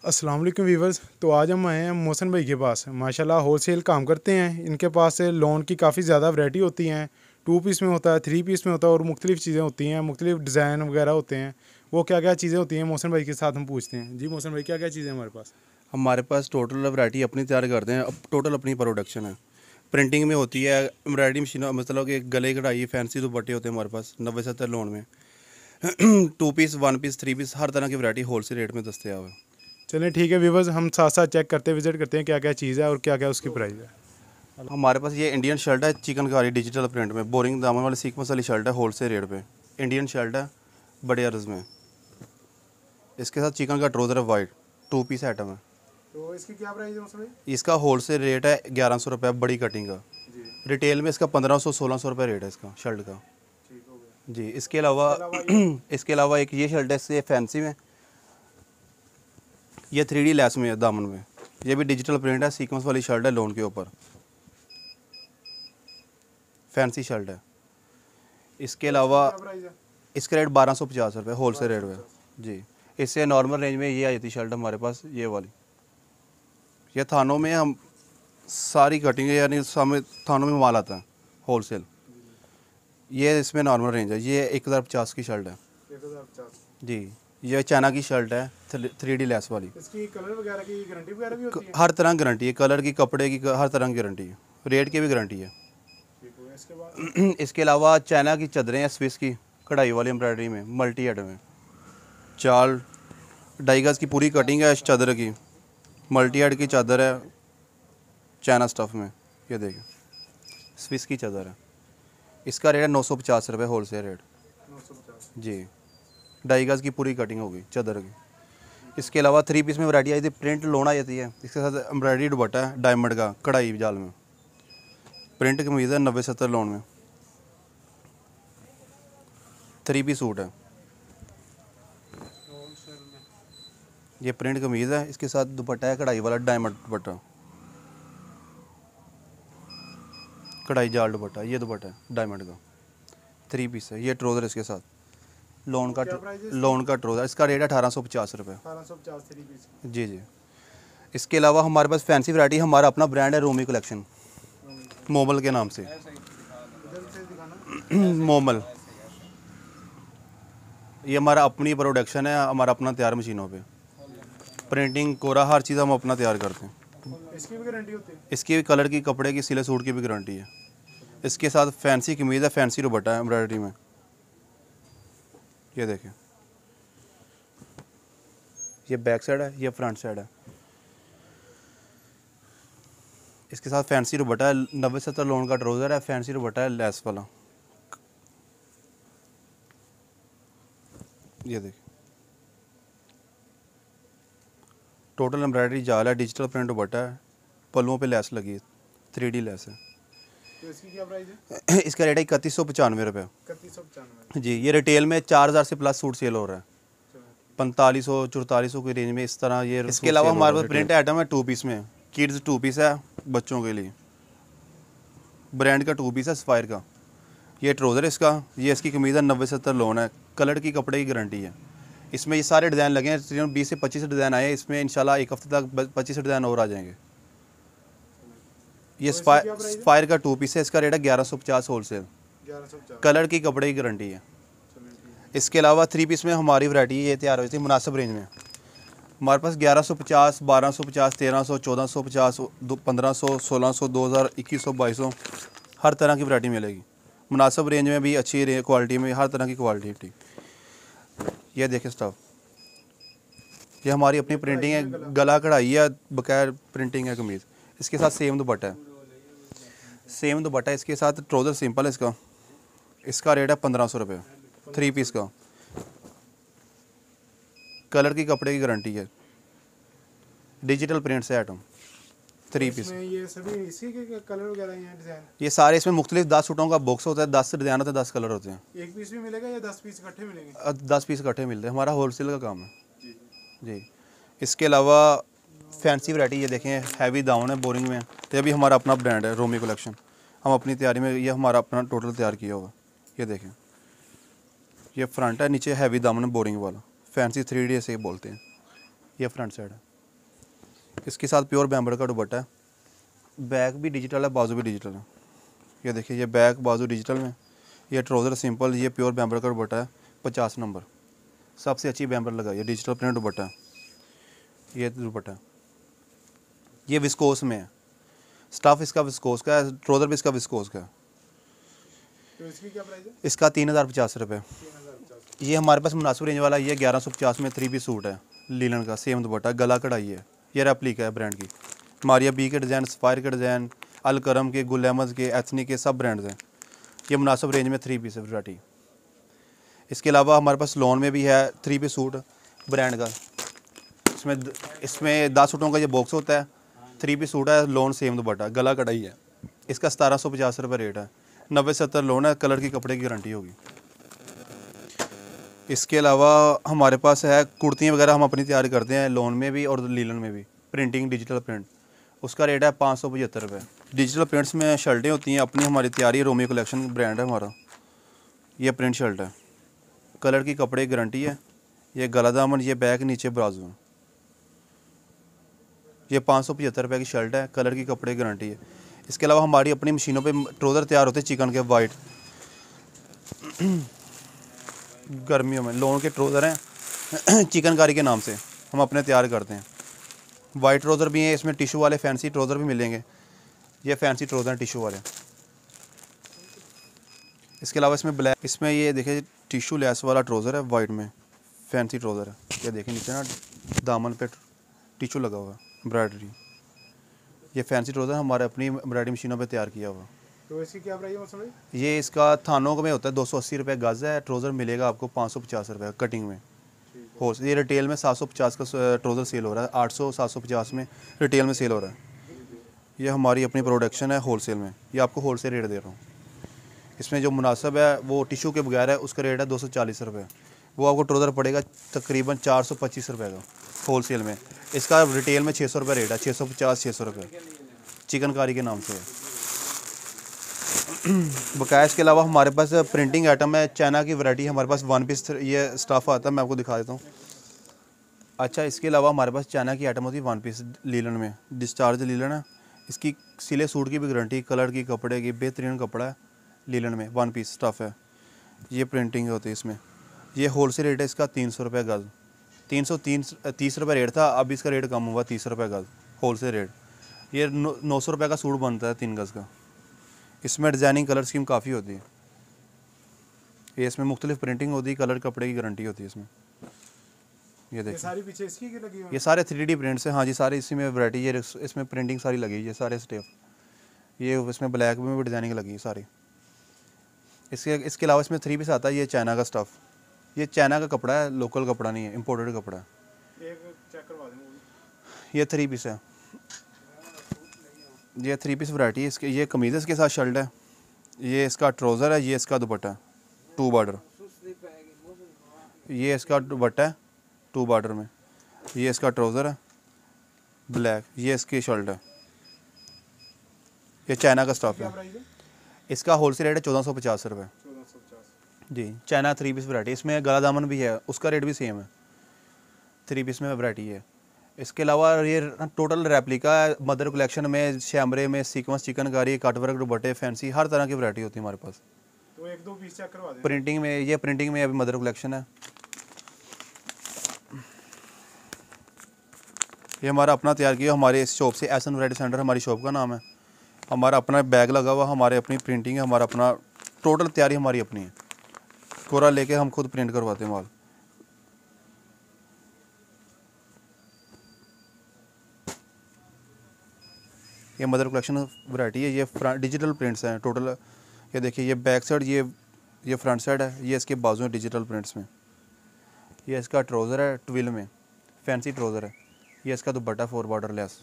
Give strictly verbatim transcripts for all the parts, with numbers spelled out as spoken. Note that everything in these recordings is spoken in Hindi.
अस्सलाम वालेकुम वीवर्स। तो आज हम आए हैं मोहसिन भाई के पास। माशाल्लाह होलसेल काम करते हैं। इनके पास से लोन की काफ़ी ज़्यादा वैरायटी होती हैं। टू पीस में होता है, थ्री पीस में होता है और मुख्तलिफ़ चीज़ें होती हैं, मुख्तलिफ़ डिज़ाइन वगैरह होते हैं। वो क्या क्या चीज़ें होती हैं मोहसिन भाई के साथ हम पूछते हैं। जी मोहसिन भाई, क्या क्या चीज़ें हमारे पास? हमारे पास टोटल वैरायटी अपनी तैयार करते हैं। अब टोटल अपनी प्रोडक्शन है। प्रिंटिंग में होती है, एम्ब्रॉयडरी मशीन, मतलब कि गले कढ़ाई, फैंसी दुपट्टे होते हैं हमारे पास नब्बे सत्तर लोन में। Two piece, one piece, three piece, हर तरह की वैरायटी होलसेल रेट में दस्तयाब है। चलें ठीक है वीवर्स, हम साथ साथ चेक करते विजिट करते हैं क्या क्या चीज़ है और क्या क्या उसकी प्राइस है। हमारे पास ये इंडियन शर्ट है, चिकनकारी डिजिटल प्रिंट में, बोरिंग दामन वाली सीक्वेंस वाली शर्ट है, होलसेल रेट पे। इंडियन शर्ट है बड़े अर्ज में, इसके साथ चिकन का ट्राउज़र है वाइट, टू पीस आइटम है। तो इसकी क्या प्राइस है मोहसिन भाई? इसका होलसेल रेट है ग्यारह सौ रुपये बड़ी कटिंग का। जी रिटेल में इसका पंद्रह सौ सोलह सौ रुपये रेट है इसका शर्ट का। ठीक हो गया। जी, इसके अलावा इसके अलावा एक ये शर्ट है, इससे फैंसी में, ये थ्री डी लेस में है दामन में। ये भी डिजिटल प्रिंट है, सीक्वेंस वाली शर्ट है लोन के ऊपर, फैंसी शर्ट है। इसके अलावा क्या प्राइस है? इसका रेट बारह सौ पचास रुपये होलसेल रेट में। जी, इससे नॉर्मल रेंज में ये आई थी शर्ट हमारे पास, ये वाली। ये थानों में हम सारी कटिंग है, यानी सामने थानों में माल आता है होलसेल। ये इसमें नॉर्मल रेंज है। ये एक हज़ार पचास की शर्ट है। एक हज़ार पचास। जी, ये चाइना की शर्ट है, थ्री डी लेस वाली। इसकी कलर वगैरह की गारंटी वगैरह भी होती है? हर तरह की गारंटी है, कलर की, कपड़े की, हर तरह की गारंटी है, रेट की भी गारंटी है। ठीक हो गया। इसके बाद इसके अलावा चाइना की चादरें हैं, स्विस की कढ़ाई वाली एम्ब्रॉयडरी में, मल्टी हेड में, चार ढाई गज की पूरी कटिंग है इस चादर की, मल्टी हेड की चादर है चाइना स्टफ़ में। ये देखिए, स्विस की चादर है। इसका रेट है नौ सौ पचास रुपये होलसेल रेट। नौ सौ पचास। जी, ढाई गज की पूरी कटिंग होगी चादर की। इसके अलावा थ्री पीस में वैरायटी आई थी, प्रिंट लोन आ जाती है, इसके साथ एम्ब्रॉयडरी दुपट्टा है डायमंड का कढ़ाई जाल में, प्रिंट कमीज़ है नब्बे सत्तर लोन में, थ्री पीस सूट है। ये प्रिंट कमीज़ है, इसके साथ दुपट्टा है कढ़ाई वाला डायमंड दुपट्टा, कढ़ाई जाल दुपट्टा, ये दुपट्टा है डायमंड का, थ्री पीस है। ये ट्राउज़र इसके साथ लोन का लोन का ट्राउज़र, इसका रेट है अठारह सौ पचास रुपये। अठारह सौ पचास थ्री पीस। जी जी। इसके अलावा हमारे पास फैंसी वैरायटी, हमारा अपना ब्रांड है रोमी कलेक्शन, मोमल के नाम से। इधर से दिखाना। मोमल, ये हमारा अपनी प्रोडक्शन है, हमारा अपना तैयार मशीनों पे, प्रिंटिंग, कोरा, हर चीज़ हम अपना तैयार करते हैं। इसकी भी गारंटी होती है? इसकी भी कलर की, कपड़े की, सिले सूट की भी गारंटी है। इसके साथ फैंसी कमीज़ है, फैंसी दुपट्टा है एम्ब्रॉयडरी में। ये देखें, ये बैक साइड है, ये फ्रंट साइड है। इसके साथ फैंसी दुपट्टा है, नब्बे सत्तर लोन का ट्राउज़र है, फैंसी दुपट्टा है लेस वाला। ये देखिए, टोटल एम्ब्रॉयडरी जाल है, डिजिटल प्रिंट दुपट्टा है, पल्लुओं पे लेस लगी है, थ्री डी लेस है। तो इसकी क्या प्राइस है? इसका रेट है इकतीस सौ पचानवे रुपये। इकतीस सौ पचानवे। जी, ये रिटेल में चार हज़ार से प्लस सूट सेल हो रहा है, पैंतालीस सौ चौतालीस सौ की रेंज में इस तरह ये। इसके अलावा हमारे पास प्रिंट आइटम है टू पीस में, किड्स टू पीस है बच्चों के लिए, ब्रांड का टू पीस है सफ़ायर का। ये ट्राउज़र इसका, ये इसकी कमीज़ है, नब्बे सत्तर लोन है, कलर की, कपड़े की गारंटी है। इसमें ये सारे डिज़ाइन लगे हैं, तकरीबन बीस से पच्चीस डिज़ाइन आए हैं इसमें, इंशाल्लाह एक हफ्ते तक पच्चीस डिज़ाइन और आ जाएंगे। ये सफ़ायर का टू पीस है, इसका रेट है ग्यारह सौ पचास होलसेल, कलर की, कपड़े की गारंटी है। इसके अलावा थ्री पीस में हमारी वैरायटी ये तैयार हुई थी मुनासिब रेंज में। हमारे पास ग्यारह सौ पचास, बारह सौ पचास, तेरह सौ, चौदह सौ पचास, पंद्रह सौ, सोलह सौ, दो हज़ार, इक्कीस सौ, बाईस सौ, हर तरह की वैरायटी मिलेगी। मुनासिब रेंज में भी, अच्छी क्वालिटी में, हर तरह की क्वालिटी। ये देखें स्टफ, ये हमारी अपनी प्रिंटिंग है, गला कढ़ाई है, बकाया प्रिंटिंग है कमीज़। इसके साथ सेम दुपट्टा है, सेम दुपट्टा है इसके साथ, ट्राउज़र सिंपल है इसका। इसका रेट है पंद्रह सौ रुपये, थ्री पीस का, कलर की, कपड़े की गारंटी है, डिजिटल प्रिंट से आइटम, थ्री पीस। ये सभी इसी के कलर वगैरह हैं, डिज़ाइन? ये सारे इसमें मुख्तलिफ दस सूटों का बॉक्स होता है, दस डिज़ाइन होते हैं, दस कलर होते हैं। एक पीस भी मिलेगा या दस पीस इकट्ठे मिलेंगे? दस पीस इकट्ठे मिलते हैं, हमारा होलसेल का काम है। जी जी। इसके अलावा फैंसी वैरायटी, ये देखें, हैवी दाउन है बोरिंग में, तो ये भी हमारा अपना ब्रांड है रोमी कलेक्शन, हम अपनी तैयारी में, ये हमारा अपना टोटल तैयार किया हुआ। ये देखें, ये फ्रंट है, नीचे हैवी दामन है बोरिंग वाला, फैंसी थ्री डी ऐसे बोलते हैं। ये फ्रंट साइड है। इसके साथ प्योर बैम्बर का दुपट्टा है, बैक भी डिजिटल है, बाजू भी डिजिटल है। ये देखिए ये बैक बाजू डिजिटल में, ये ट्राउज़र सिंपल, ये प्योर बैम्बर का दुपट्टा है, पचास नंबर, सबसे अच्छी बैम्बर लगाई है, डिजिटल प्रिंट दुपट्टा है। ये दुपट्टा, ये विस्कोस में है, स्टफ इसका विस्कोस का है, ट्राउज़र भी इसका विस्कोस का है। तो इसकी क्या प्राइस है? इसका तीन हज़ार पचास रुपये। ये हमारे पास मुनासिब रेंज वाला, ये ग्यारह सौ पचास में थ्री पीस सूट है, लीलन का सेम दुपट्टा, गला कढ़ाई है, ये रेप्लिका है ब्रांड की, मारिया बी के डिज़ाइन, सफायर के डिज़ाइन, अल करम के, गुल अहमद के, एथनिक के, सब ब्रांड्स हैं। ये मुनासिब रेंज में थ्री पीस है वैरायटी। इसके अलावा हमारे पास लोन में भी है थ्री पीस सूट ब्रांड का, इसमें इसमें दस सूटों का ये बॉक्स होता है, थ्री पीस सूट है, लोन सेम दुपट्टा, गला कढ़ाई है। इसका सतारह सौ पचास रुपये रेट है, नब्बे सत्तर लोन है, कलर की कपड़े की गारंटी होगी। इसके अलावा हमारे पास है कुर्तियाँ वगैरह, हम अपनी तैयार करते हैं लोन में भी और लीलन में भी, प्रिंटिंग डिजिटल प्रिंट, उसका रेट है पाँच सौ पचहत्तर रुपये। डिजिटल प्रिंट्स में शर्टें होती हैं अपनी, हमारी तैयारी रोमियो कलेक्शन ब्रांड है हमारा। ये प्रिंट शर्ट है, कलर की कपड़े की गारंटी है, ये गला दामन, ये बैक, नीचे बाजू। ये पाँच सौ पचहत्तर रुपये की शर्ट है, कलर की कपड़े की गारंटी है। इसके अलावा हमारी अपनी मशीनों पे ट्राउज़र तैयार होते हैं चिकन के, वाइट गर्मियों में लोन के ट्राउज़र हैं चिकनकारी के नाम से, हम अपने तैयार करते हैं। वाइट ट्राउज़र भी हैं, इसमें टिशू वाले फैंसी ट्राउज़र भी मिलेंगे, ये फैंसी ट्राउज़र हैं टिशू वाले। इसके अलावा इसमें ब्लैक, इसमें ये देखिए टिशू लेस वाला ट्राउज़र है, वाइट में फैंसी ट्राउज़र है। ये देखिए नीचे ना दामन पे टिशू लगा हुआ है, एम्ब्रॉयडरी। ये फैंसी ट्राउज़र हमारे अपनी एम्ब्रॉयडरी मशीनों पे तैयार किया हुआ। तो इसकी क्या प्राइस है मौसम? ये इसका थानों में होता है दो सौ अस्सी रुपये गज़ है, ट्राउज़र मिलेगा आपको पाँच सौ पचास रुपये कटिंग में। होल ये रिटेल में सात सौ पचास का ट्राउज़र सेल हो रहा है, आठ सौ सात सौ पचास में रिटेल में सेल हो रहा है। ये हमारी अपनी प्रोडक्शन है होलसेल में, ये आपको होलसेल रेट दे रहा हूँ। इसमें जो मुनासिब है वो टिशू के बगैर है, उसका रेट है दो सौ चालीस रुपये, वो आपको ट्राउज़र पड़ेगा तकरीबन चार सौ पच्चीस रुपये का होलसेल में। इसका रिटेल में छः सौ रुपये रेट है, छः सौ पचास छः सौ रुपये चिकनकारी के नाम से है बकाया। इसके अलावा हमारे पास प्रिंटिंग आइटम है, चाइना की वैरायटी हमारे पास वन पीस ये स्टफ़ आता है, मैं आपको दिखा देता हूँ। अच्छा, इसके अलावा हमारे पास चाइना की आइटम होती है वन पीस लीलन में, डिस्चार्ज लीलन है, इसकी सिले सूट की भी गारंटी, कलर की कपड़े की बेहतरीन कपड़ा है, लीलन में वन पीस स्टफ़ है। ये प्रिंटिंग होती है इसमें। ये होलसेल रेट है इसका तीन सौ रुपये गज़, तीन सौ तीन तीस रुपये रेट था, अब इसका रेट कम हुआ तीस रुपये गज़ होलसेल रेट। ये नौ नौ सौ रुपये का सूट बनता है तीन गज़ का। इसमें डिज़ाइनिंग कलर स्कीम काफ़ी होती है, ये इसमें मुख्तलिफ प्रिंटिंग होती है, कलर कपड़े की गारंटी होती है इसमें। ये देखिए सारी पीछे इसकी की लगी हुई है, ये सारे थ्री डी प्रिंट्स हैं। हाँ जी, सारे इसी में वैरायटी, ये इसमें प्रिंटिंग सारी लगी है, ये सारे स्टेप, ये इसमें ब्लैक में भी डिज़ाइनिंग लगी है सारी। इसके इसके अलावा इसमें थ्री पीस आता है, ये चाइना का स्टफ़, ये चाइना का कपड़ा है, लोकल कपड़ा नहीं है, इम्पोर्टेड कपड़ा है। एक चेक करवा दें, ये थ्री पीस है, ये थ्री पीस वैरायटी है। इसके ये कमीज़ इसके साथ शर्ट है, ये इसका ट्राउज़र है, ये इसका दुपट्टा है टू बॉर्डर, ये इसका दुपट्टा है टू बॉर्डर में, ये इसका ट्राउज़र है ब्लैक, ये इसकी शर्ट है। ये चाइना का स्टॉफ है, इसका होलसेल रेट है चौदह सौ पचास रुपये जी। चाइना थ्री पीस वैरायटी, इसमें गला दामन भी है, उसका रेट भी सेम है, थ्री पीस में वैरायटी है। इसके अलावा ये टोटल रेप्लिका है, मदर कलेक्शन में शैमरे में सीक्वेंस चिकनकारी, कटवर्क दुपट्टे फैंसी हर तरह की वैरायटी होती है हमारे पास। तो एक दो पीस चेक करवा दें। प्रिंटिंग में, ये प्रिंटिंग में अभी मदर कलेक्शन है। ये हमारा अपना तैयार किया हमारे इस शॉप से, एसन वैरायटी सेंटर हमारी शॉप का नाम है। हमारा अपना बैग लगा हुआ, हमारे अपनी प्रिंटिंग है, हमारा अपना टोटल तैयारी हमारी अपनी है, कोरा लेके हम खुद प्रिंट करवाते हैं माल। ये मदर कलेक्शन वैरायटी है, ये डिजिटल प्रिंट्स हैं टोटल। ये देखिए ये बैक साइड, ये ये फ्रंट साइड है, ये इसके बाजू है डिजिटल प्रिंट्स में। ये इसका ट्राउज़र है ट्विल में, फैंसी ट्राउज़र है। ये इसका dupatta four border lace,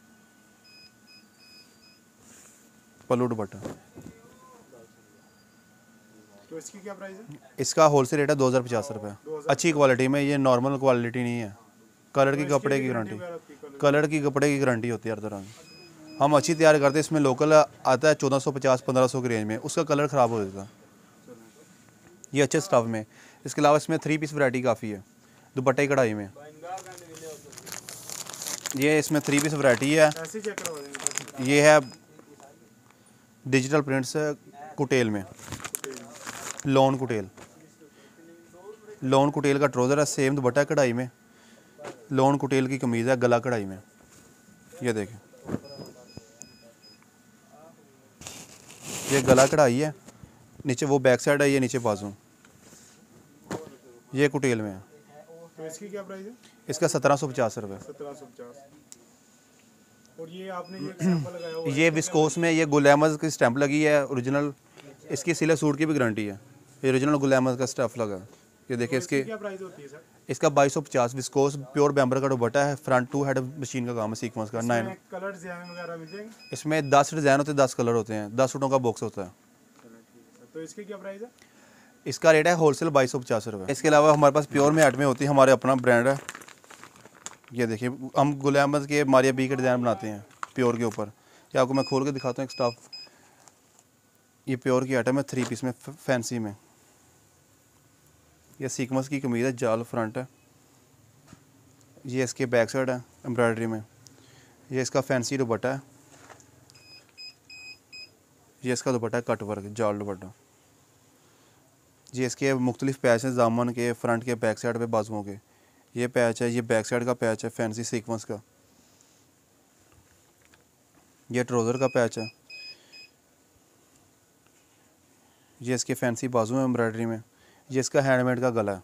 pallu dupatta. तो इसकी क्या प्राइस है? इसका होलसेल रेट है दो हज़ार पचास रुपये, अच्छी क्वालिटी में, ये नॉर्मल क्वालिटी नहीं है। कलर की कपड़े की गारंटी, कलर की कपड़े की गारंटी होती है हर तरह की। हम अच्छी तैयार करते हैं, इसमें लोकल आता है चौदह सौ पचास पंद्रह सौ की रेंज में, उसका कलर ख़राब हो जाता है। ये अच्छे स्टफ़ में। इसके अलावा इसमें थ्री पीस वैरायटी काफ़ी है, दुपट्टे की कढ़ाई में। ये इसमें थ्री पीस वैरायटी है। ऐसे चेक करवा देंगे। ये है डिजिटल प्रिंट्स कुटेल में, लॉन कुटेल, लॉन कुटेल का ट्राउज़र है, सेम दुपट्टा है कढ़ाई में, लॉन कुटेल की कमीज़ है, गला कढ़ाई में। ये देखें, ये गला कढ़ाई है, नीचे वो बैक साइड है, ये नीचे बाजू, ये कुटेल में है। तो इसकी क्या प्राइस है? इसका सत्रह सौ पचास रुपये। सत्रह सौ पचास। और ये आपने ये सैंपल लगाया हुआ है, ये विस्कोस में ये गुल अहमद की स्टैंप लगी है ओरिजिनल, इसकी सिले सूट की भी गारंटी है, ये ओरिजिनल गुल अहमद का स्टफ लगा है। ये देखिए, इसके क्या प्राइस होती है सर? इसका बाईस सौ पचास विस्कोस प्योर बैम्बर का दुपट्टा है, फ्रंट टू हेड मशीन का काम है, सीक्वेंस का नाइन। कलर डिजाइन वगैरह मिल जाएंगे? इसमें दस डिज़ाइन होते हैं, दस कलर होते हैं, दस सूटों का बॉक्स होता है। तो इसकी क्या प्राइस है? इसका रेट है होलसेल बाईस सौ पचास रुपये। इसके अलावा हमारे पास प्योर में आइटमें होती है, हमारे अपना ब्रांड है। ये देखिए, हम गुल अहमद के मारिया बी के डिज़ाइन बनाते हैं प्योर के ऊपर। ये आपको मैं खोल के दिखाता हूँ एक स्टाफ। ये प्योर की आइटम है, थ्री पीस में, फैंसी में। ये सीक्वेंस की कमीज़ है, जाल फ्रंट है। ये इसके बैक साइड है एम्ब्रॉयडरी में। ये इसका फैंसी दुपट्टा है, ये इसका दुपट्टा है कट वर्क जाल दुपट्टा। ये इसके मुख्तलिफ पैच हैं, दामन के, फ्रंट के, बैक साइड पे, बाजुओं के। ये पैच है, ये बैक साइड का पैच है फैंसी सीक्वेंस का। ये ट्राउज़र का पैच है, ये इसके फैंसी बाजू हैं एम्ब्रॉयडरी में। ये इसका हैंडमेड का गला है।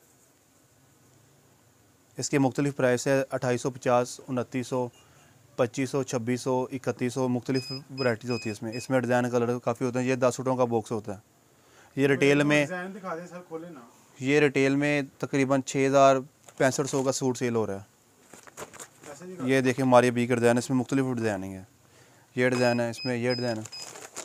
इसके मुख्तलिफ प्राइस है अट्ठाईस सौ पचास, उनतीस सौ, पच्चीस सौ, छब्बीस सौ, इकतीस सौ, मुख्तलिफ वैराइटीज़ होती है इसमें। इसमें डिज़ाइन कलर काफ़ी होते हैं। ये दस सूटों का बॉक्स होता है। ये रिटेल में डिजाइन दिखा दें सर, खोले ना। ये रिटेल में तकरीबन छः हज़ार पैंसठ सौ का सूट सेल हो रहा है। ये देखिए, हमारी बी का डिज़ाइन है, इसमें मुख्तलिफ डिज़ाइनिंग है। ये डिज़ाइन है, इसमें ये डिज़ाइन है।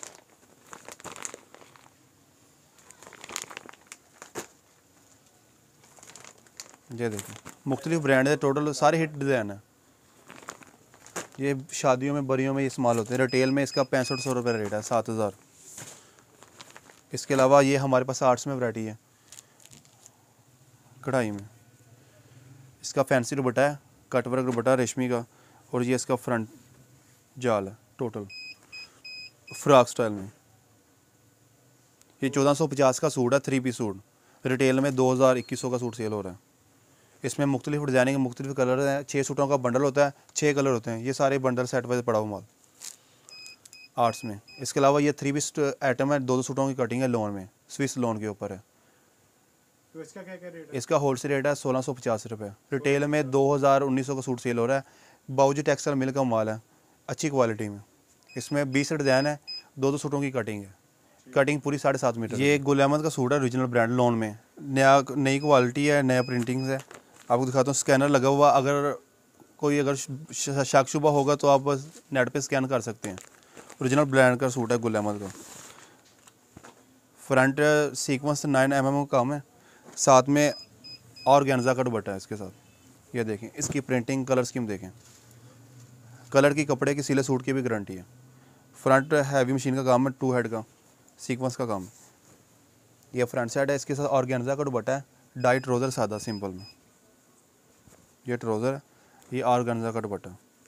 ये देखिए, मुख्तलिफ ब्रांड है, टोटल सारे हिट डिज़ाइन है। ये शादियों में, बरियों में ये इस्तेमाल होते हैं। रिटेल में इसका पैंसठ सौ रुपये रेट है, सात हज़ार। इसके अलावा ये हमारे पास आर्ट्स में वैरायटी है, कढ़ाई में। इसका फैंसी दुपट्टा है, कट वर्क दुपट्टा रेशमी का, और ये इसका फ्रंट जाल है टोटल फ्रॉक स्टाइल में। ये चौदह सौ पचास का सूट है, थ्री पीस सूट। रिटेल में दो हज़ार इक्कीस सौ का सूट सेल हो रहा है। इसमें मुख्तलिफ डिज़ाइनिंग, मुख्तलिफ कलर हैं। छः सूटों का बंडल होता है, छः कलर होते हैं। ये सारे बंडल सेट वाइज पड़ा हुआ माल आर्ट्स में। इसके अलावा ये थ्री पीस आइटम है, दो दो सूटों की कटिंग है, लोन में, स्विस लोन के ऊपर है। तो इसका क्या क्या रेट है? इसका होलसेल रेट है सोलह सौ पचास रुपये। रिटेल में दो हज़ार उन्नीस सौ का सूट सेल हो रहा है। बाउजी टेक्सटाइल मिल का माल है, अच्छी क्वालिटी में। इसमें बीस डिज़ाइन है, दो दो सूटों की कटिंग है, कटिंग पूरी साढ़े सात मीटर। ये गुल अहमद का सूट है, ओरिजिनल ब्रांड लोन में, नया नई क्वालिटी है, नया प्रिंटिंग्स है। आपको दिखाता हूँ, स्कैनर लगा हुआ। अगर कोई अगर शक शुबा होगा तो आप नेट पे स्कैन कर सकते हैं। ओरिजिनल ब्रांड का सूट है गुल अहमद का। Front sequence nine M M का काम है, साथ में ऑर्गेन्जा का दुपट्टा है इसके साथ। ये देखें, इसकी प्रिंटिंग, कलर स्कीम देखें, कलर की, कपड़े की, सिले सूट की भी गारंटी है। फ्रंट हैवी मशीन का काम है, टू हेड का सीक्वेंस का काम। ये फ्रंट साइड है, इसके साथ ऑर्गेन्जा का दुपट्टा है, डाई ट्राउज़र सादा सिंपल में। ये ट्राउज़र है, ये ऑर्गेन्जा का दुपट्टा।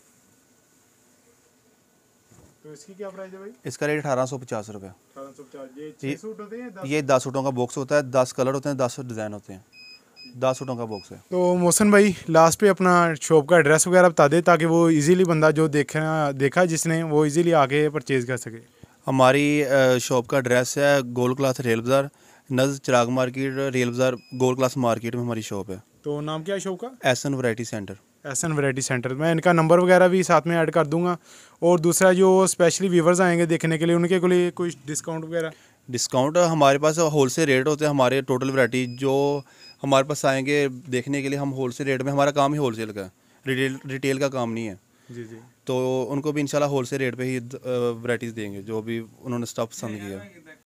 तो इसकी क्या प्राइस है भाई? इसका रेट अठारह सौ पचास रुपये। अठारह सौ पचास। ये छह सूट होते हैं, दस? ये दस सूटों का बॉक्स होता है, दस कलर होते हैं, दस डिज़ाइन होते हैं, दस सूटों का बॉक्स है। तो मोहसिन भाई लास्ट पे अपना शॉप का एड्रेस वगैरह बता दे, ताकि वो इजीली बंदा जो देखना देखा जिसने, वो इजीली आके परचेज़ कर सके। हमारी शॉप का एड्रेस है गोल्ड क्लास रेल बाज़ार, नज़ चिराग मार्केट, रेल बाज़ार, गोल्ड क्लास मार्केट में हमारी शॉप है। तो नाम क्या है शॉप का? S N variety centre. S N variety centre. मैं इनका नंबर वगैरह भी साथ में ऐड कर दूंगा। और दूसरा, जो स्पेशली व्यूवर्स आएंगे देखने के लिए, उनके लिए कोई डिस्काउंट वगैरह? डिस्काउंट हमारे पास होलसेल रेट होते हैं। हमारे टोटल वैरायटी जो हमारे पास आएंगे देखने के लिए, हम होलसेल रेट में, हमारा काम ही होलसेल का है, रिटेल रिटेल का काम नहीं है। जी जी। तो उनको भी इंशाल्लाह होलसेल रेट पे ही वैरायटीज़ देंगे जो भी उन्होंने स्टफ पसंद किया।